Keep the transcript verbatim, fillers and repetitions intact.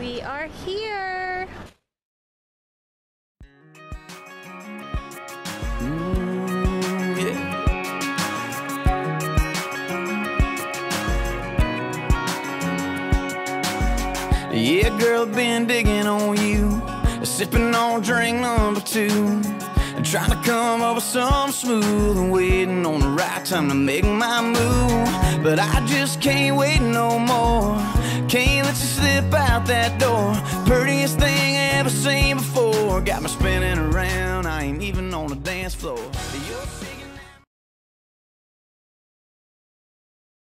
We are here. Mm, yeah. Yeah, girl, been digging on you, sipping on drink number two, trying to come up with something smooth and waiting on the right time to make my move. But I just can't wait no more. Can't let you slip out that door. Prettiest thing I ever seen before. Got me spinning around, I ain't even on the dance floor. You're